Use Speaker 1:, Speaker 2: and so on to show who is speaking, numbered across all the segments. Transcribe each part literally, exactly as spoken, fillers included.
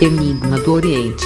Speaker 1: Enigma do Oriente.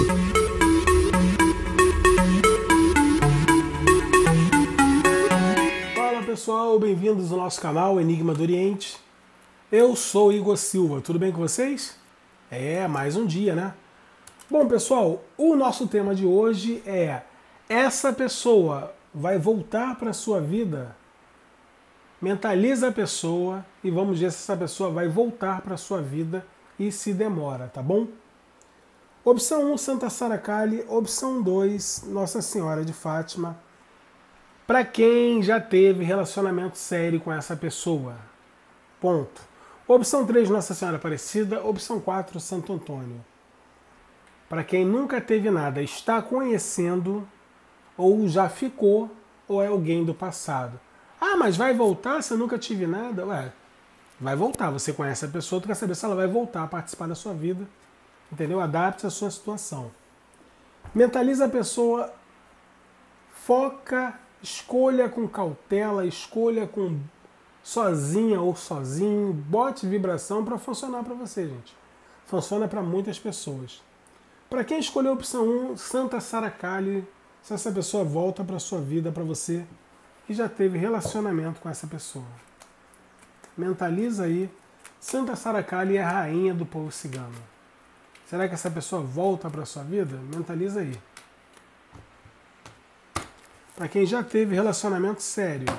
Speaker 2: Fala pessoal, bem-vindos ao nosso canal Enigma do Oriente. Eu sou Igor Silva, tudo bem com vocês? É, mais um dia, né? Bom pessoal, o nosso tema de hoje é: essa pessoa vai voltar para a sua vida? Mentaliza a pessoa e vamos ver se essa pessoa vai voltar para a sua vida e se demora, tá bom? Opção um, Santa Sara Kali. Opção dois, Nossa Senhora de Fátima. Para quem já teve relacionamento sério com essa pessoa. Ponto. Opção três, Nossa Senhora Aparecida. Opção quatro, Santo Antônio. Para quem nunca teve nada, está conhecendo, ou já ficou, ou é alguém do passado. Ah, mas vai voltar se eu nunca tive nada? Ué, vai voltar. Você conhece a pessoa, tu quer saber se ela vai voltar a participar da sua vida. Entendeu? Adapte a sua situação. Mentaliza a pessoa, foca, escolha com cautela, escolha com sozinha ou sozinho, bote vibração para funcionar para você, gente. Funciona para muitas pessoas. Para quem escolheu a opção um, Santa Sara Kali, se essa pessoa volta para a sua vida, para você, e já teve relacionamento com essa pessoa. Mentaliza aí. Santa Sara Kali é a rainha do povo cigano. Será que essa pessoa volta para a sua vida? Mentaliza aí. Para quem já teve relacionamento sério.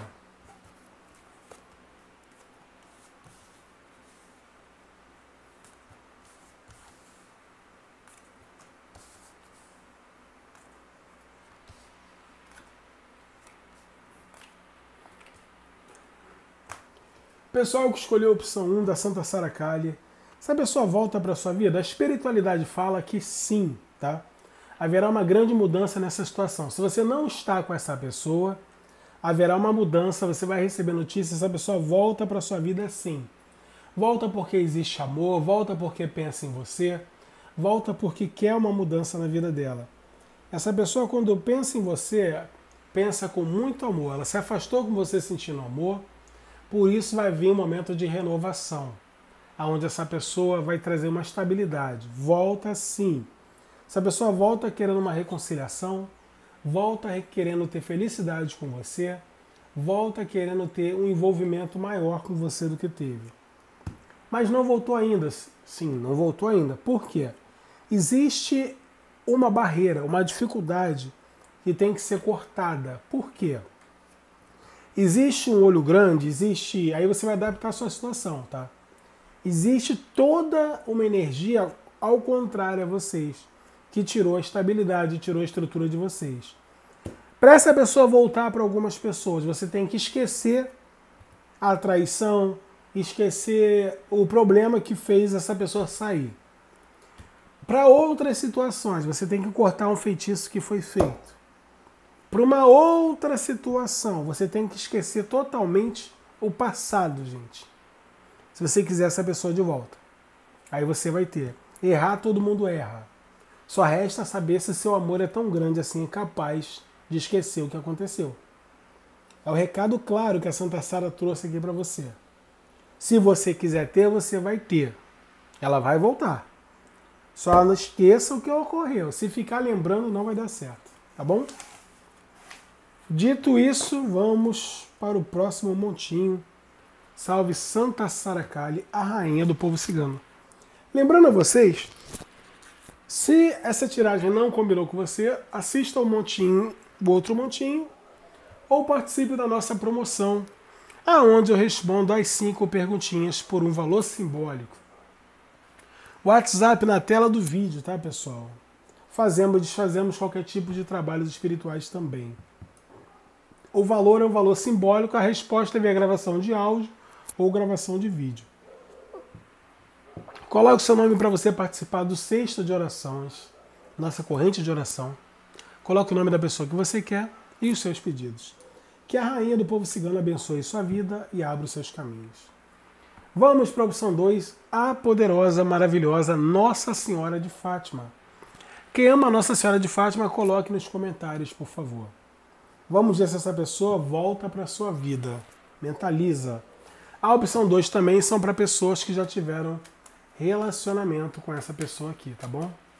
Speaker 2: Pessoal que escolheu a opção um da Santa Sara Kali, essa pessoa volta para a sua vida? A espiritualidade fala que sim, tá? Haverá uma grande mudança nessa situação. Se você não está com essa pessoa, haverá uma mudança, você vai receber notícias, essa pessoa volta para a sua vida sim. Volta porque existe amor, volta porque pensa em você, volta porque quer uma mudança na vida dela. Essa pessoa, quando pensa em você, pensa com muito amor. Ela se afastou com você sentindo amor, por isso vai vir um momento de renovação, onde essa pessoa vai trazer uma estabilidade. Volta sim. Essa pessoa volta querendo uma reconciliação, volta querendo ter felicidade com você, volta querendo ter um envolvimento maior com você do que teve. Mas não voltou ainda. Sim, não voltou ainda. Por quê? Existe uma barreira, uma dificuldade que tem que ser cortada. Por quê? Existe um olho grande, existe... Aí você vai adaptar a sua situação, tá? Existe toda uma energia ao contrário a vocês, que tirou a estabilidade, tirou a estrutura de vocês. Para essa pessoa voltar para algumas pessoas, você tem que esquecer a traição, esquecer o problema que fez essa pessoa sair. Para outras situações, você tem que cortar um feitiço que foi feito. Para uma outra situação, você tem que esquecer totalmente o passado, gente. Se você quiser essa pessoa de volta. Aí você vai ter. Errar, todo mundo erra. Só resta saber se seu amor é tão grande assim, capaz de esquecer o que aconteceu. É o recado claro que a Santa Sara trouxe aqui para você. Se você quiser ter, você vai ter. Ela vai voltar. Só não esqueça o que ocorreu. Se ficar lembrando, não vai dar certo. Tá bom? Dito isso, vamos para o próximo montinho. Salve Santa Sara Kali, a rainha do povo cigano. Lembrando a vocês, se essa tiragem não combinou com você, assista ao montinho, o outro montinho, ou participe da nossa promoção, aonde eu respondo as cinco perguntinhas por um valor simbólico. WhatsApp na tela do vídeo, tá, pessoal? Fazemos, desfazemos qualquer tipo de trabalhos espirituais também. O valor é um valor simbólico, a resposta é via gravação de áudio ou gravação de vídeo. Coloque o seu nome para você participar do Cesto de Orações, nossa corrente de oração. Coloque o nome da pessoa que você quer e os seus pedidos. Que a rainha do povo cigano abençoe sua vida e abra os seus caminhos. Vamos para a opção dois, a poderosa, maravilhosa Nossa Senhora de Fátima. Quem ama a Nossa Senhora de Fátima, coloque nos comentários, por favor. Vamos ver se essa pessoa volta para a sua vida. Mentaliza. A opção dois também são para pessoas que já tiveram relacionamento com essa pessoa aqui, tá bom?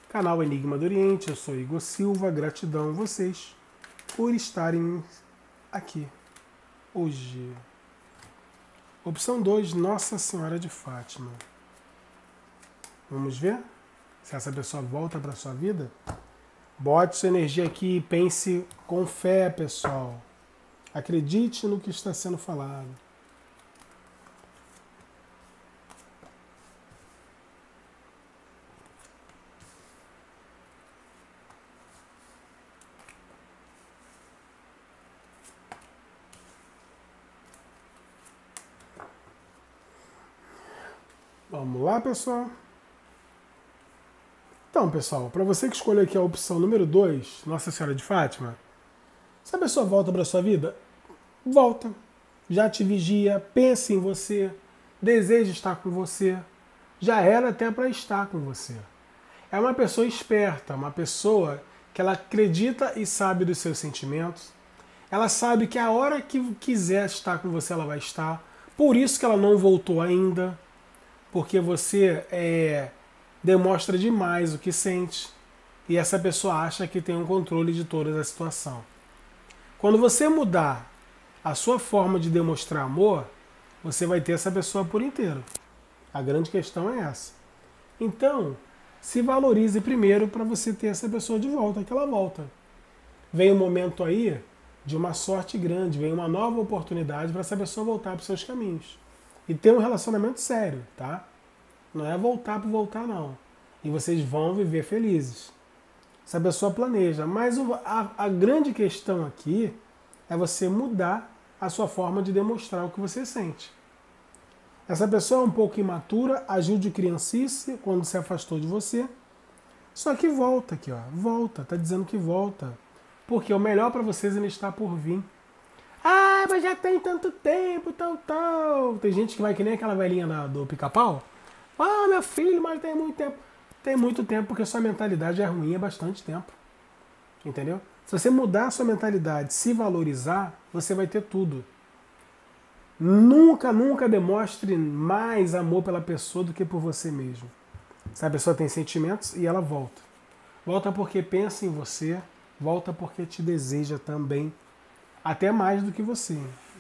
Speaker 2: Canal Enigma do Oriente, eu sou Igor Silva, gratidão a vocês por estarem aqui hoje. Opção dois, Nossa Senhora de Fátima. Vamos ver se essa pessoa volta para a sua vida? Bote sua energia aqui e pense com fé, pessoal. Acredite no que está sendo falado. Vamos lá, pessoal. Então, pessoal, para você que escolheu aqui a opção número dois, Nossa Senhora de Fátima, se a pessoa volta para sua vida, volta. Já te vigia, pensa em você, deseja estar com você, já era até para estar com você. É uma pessoa esperta, uma pessoa que ela acredita e sabe dos seus sentimentos. Ela sabe que a hora que quiser estar com você, ela vai estar. Por isso que ela não voltou ainda. Porque você é, demonstra demais o que sente e essa pessoa acha que tem um controle de toda a situação. Quando você mudar a sua forma de demonstrar amor, você vai ter essa pessoa por inteiro. A grande questão é essa. Então, se valorize primeiro para você ter essa pessoa de volta, que ela volta. Vem um momento aí de uma sorte grande, vem uma nova oportunidade para essa pessoa voltar para os seus caminhos. E ter um relacionamento sério, tá? Não é voltar por voltar, não. E vocês vão viver felizes. Essa pessoa planeja. Mas a, a grande questão aqui é você mudar a sua forma de demonstrar o que você sente. Essa pessoa é um pouco imatura, agiu de criancice quando se afastou de você. Só que volta aqui, ó. Volta. Tá dizendo que volta. Porque o melhor para vocês ainda está por vir. Ah, mas já tem tanto tempo, tal, tal. Tem gente que vai que nem aquela velhinha da, do pica-pau. Ah, meu filho, mas tem muito tempo. Tem muito tempo porque sua mentalidade é ruim há bastante tempo. Entendeu? Se você mudar a sua mentalidade, se valorizar, você vai ter tudo. Nunca, nunca demonstre mais amor pela pessoa do que por você mesmo. Essa pessoa tem sentimentos e ela volta. Volta porque pensa em você, volta porque te deseja também. Até mais do que você.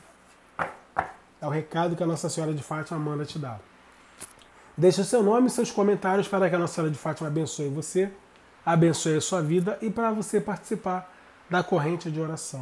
Speaker 2: É o recado que a Nossa Senhora de Fátima manda te dar. Deixe o seu nome e seus comentários para que a Nossa Senhora de Fátima abençoe você, abençoe a sua vida e para você participar da corrente de oração.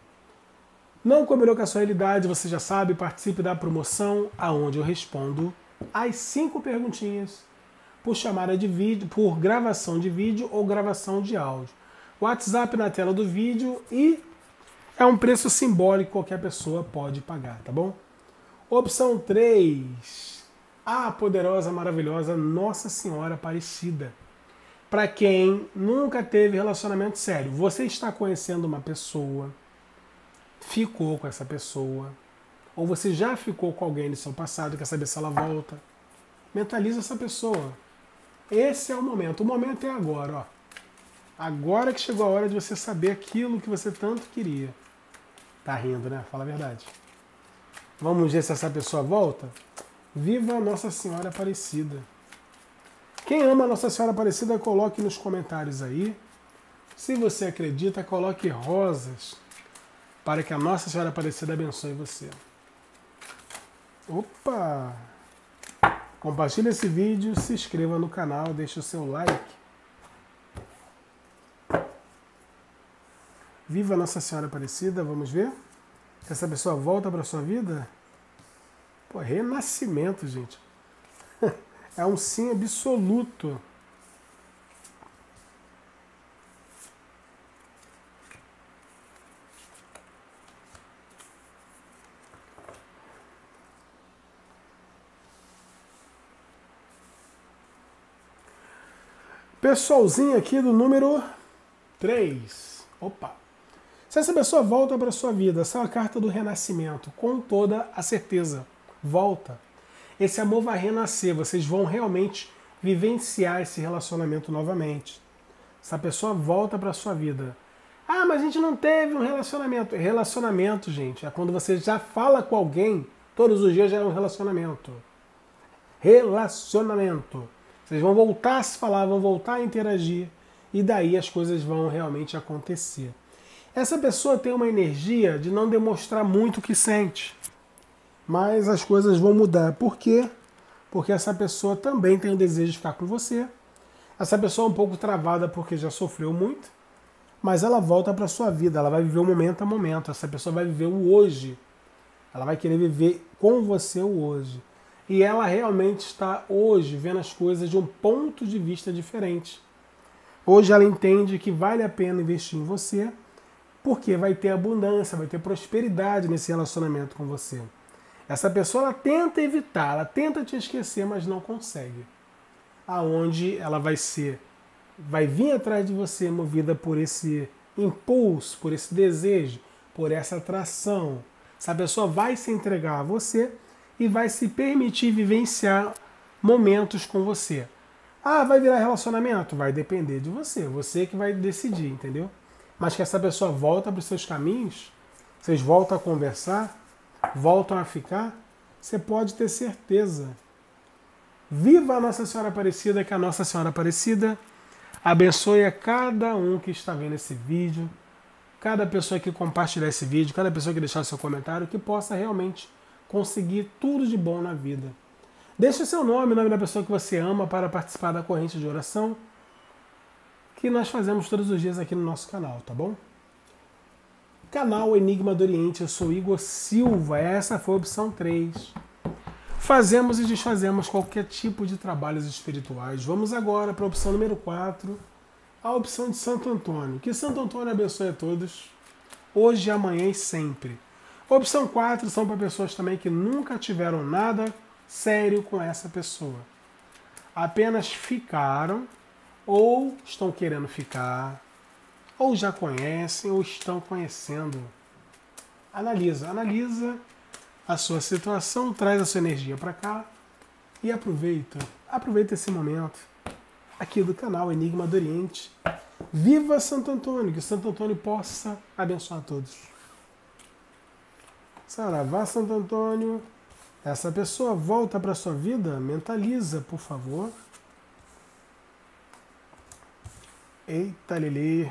Speaker 2: Não combinou com a sua realidade, você já sabe, participe da promoção aonde eu respondo as cinco perguntinhas por chamada de vídeo, por gravação de vídeo ou gravação de áudio. WhatsApp na tela do vídeo e é um preço simbólico que qualquer pessoa pode pagar, tá bom? Opção três. A poderosa, maravilhosa Nossa Senhora Aparecida. Para quem nunca teve relacionamento sério, você está conhecendo uma pessoa, ficou com essa pessoa, ou você já ficou com alguém no seu passado, quer saber se ela volta. Mentaliza essa pessoa. Esse é o momento. O momento é agora, ó. Agora que chegou a hora de você saber aquilo que você tanto queria. Tá rindo, né? Fala a verdade. Vamos ver se essa pessoa volta? Viva Nossa Senhora Aparecida. Quem ama Nossa Senhora Aparecida, coloque nos comentários aí. Se você acredita, coloque rosas para que a Nossa Senhora Aparecida abençoe você. Opa! Compartilhe esse vídeo, se inscreva no canal, deixe o seu like. Viva Nossa Senhora Aparecida, vamos ver? Se essa pessoa volta para a sua vida? Pô, renascimento, gente. É um sim absoluto. Pessoalzinho aqui do número três. Opa! Se essa pessoa volta para a sua vida, essa é a carta do renascimento, com toda a certeza. Volta. Esse amor vai renascer, vocês vão realmente vivenciar esse relacionamento novamente. Essa pessoa volta para a sua vida. Ah, mas a gente não teve um relacionamento. Relacionamento, gente, é quando você já fala com alguém, todos os dias já é um relacionamento. Relacionamento. Vocês vão voltar a se falar, vão voltar a interagir e daí as coisas vão realmente acontecer. Essa pessoa tem uma energia de não demonstrar muito o que sente, mas as coisas vão mudar. Por quê? Porque essa pessoa também tem o desejo de ficar com você. Essa pessoa é um pouco travada porque já sofreu muito, mas ela volta para a sua vida, ela vai viver o momento a momento. Essa pessoa vai viver o hoje. Ela vai querer viver com você o hoje. E ela realmente está hoje vendo as coisas de um ponto de vista diferente. Hoje ela entende que vale a pena investir em você, porque vai ter abundância, vai ter prosperidade nesse relacionamento com você. Essa pessoa ela tenta evitar, ela tenta te esquecer, mas não consegue. Aonde ela vai ser, vai vir atrás de você movida por esse impulso, por esse desejo, por essa atração. Essa pessoa vai se entregar a você e vai se permitir vivenciar momentos com você. Ah, vai virar relacionamento? Vai depender de você, você que vai decidir, entendeu? Mas que essa pessoa volta para os seus caminhos, vocês voltam a conversar, voltam a ficar, você pode ter certeza. Viva a Nossa Senhora Aparecida, que a Nossa Senhora Aparecida abençoe a cada um que está vendo esse vídeo, cada pessoa que compartilhar esse vídeo, cada pessoa que deixar seu comentário, que possa realmente conseguir tudo de bom na vida. Deixe o seu nome, o nome da pessoa que você ama para participar da corrente de oração que nós fazemos todos os dias aqui no nosso canal, tá bom? Canal Enigma do Oriente, eu sou Igor Silva, essa foi a opção três. Fazemos e desfazemos qualquer tipo de trabalhos espirituais. Vamos agora para a opção número quatro, a opção de Santo Antônio. Que Santo Antônio abençoe a todos, hoje, amanhã e sempre. Opção quatro são para pessoas também que nunca tiveram nada sério com essa pessoa. Apenas ficaram, ou estão querendo ficar, ou já conhecem, ou estão conhecendo. Analisa, analisa a sua situação, traz a sua energia para cá e aproveita. Aproveita esse momento aqui do canal Enigma do Oriente. Viva Santo Antônio, que Santo Antônio possa abençoar a todos. Saravá, Santo Antônio. Essa pessoa volta para a sua vida, mentaliza, por favor. Eita, Lili.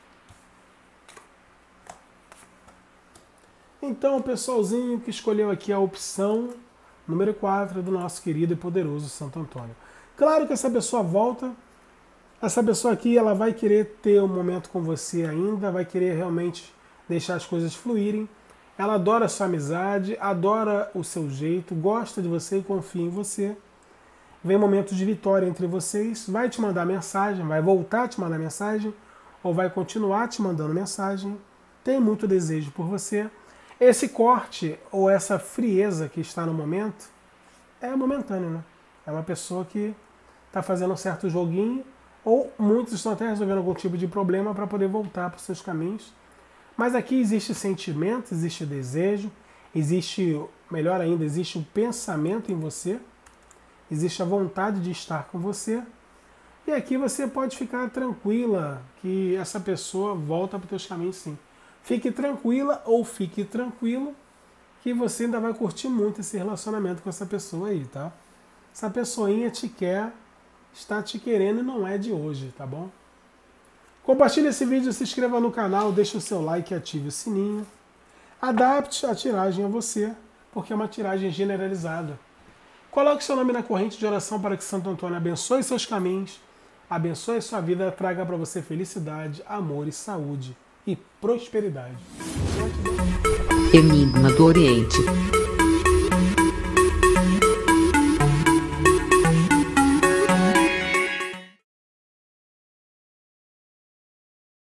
Speaker 2: Então, o pessoalzinho que escolheu aqui a opção número quatro do nosso querido e poderoso Santo Antônio. Claro que essa pessoa volta, essa pessoa aqui ela vai querer ter um momento com você ainda, vai querer realmente deixar as coisas fluírem. Ela adora a sua amizade, adora o seu jeito, gosta de você e confia em você. Vem momentos de vitória entre vocês, vai te mandar mensagem, vai voltar a te mandar mensagem, ou vai continuar te mandando mensagem. Tem muito desejo por você. Esse corte ou essa frieza que está no momento é momentâneo, né? É uma pessoa que está fazendo um certo joguinho, ou muitos estão até resolvendo algum tipo de problema para poder voltar para os seus caminhos. Mas aqui existe sentimento, existe desejo, existe, melhor ainda, existe um pensamento em você, existe a vontade de estar com você. E aqui você pode ficar tranquila que essa pessoa volta para os seus caminhos sim. Fique tranquila ou fique tranquilo que você ainda vai curtir muito esse relacionamento com essa pessoa aí, tá? Essa pessoinha te quer, está te querendo e não é de hoje, tá bom? Compartilhe esse vídeo, se inscreva no canal, deixe o seu like e ative o sininho. Adapte a tiragem a você, porque é uma tiragem generalizada. Coloque seu nome na corrente de oração para que Santo Antônio abençoe seus caminhos, abençoe sua vida, traga para você felicidade, amor e saúde e prosperidade.
Speaker 1: Enigma do Oriente.